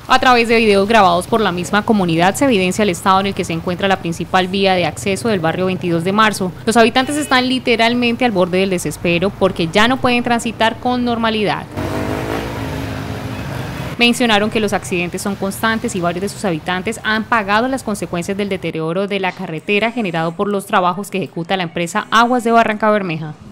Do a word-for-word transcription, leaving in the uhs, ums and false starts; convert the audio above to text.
A través de videos grabados por la misma comunidad se evidencia el estado en el que se encuentra la principal vía de acceso del barrio veintidós de marzo. Los habitantes están literalmente al borde del desespero porque ya no pueden transitar con normalidad. Mencionaron que los accidentes son constantes y varios de sus habitantes han pagado las consecuencias del deterioro de la carretera generado por los trabajos que ejecuta la empresa Aguas de Barrancabermeja.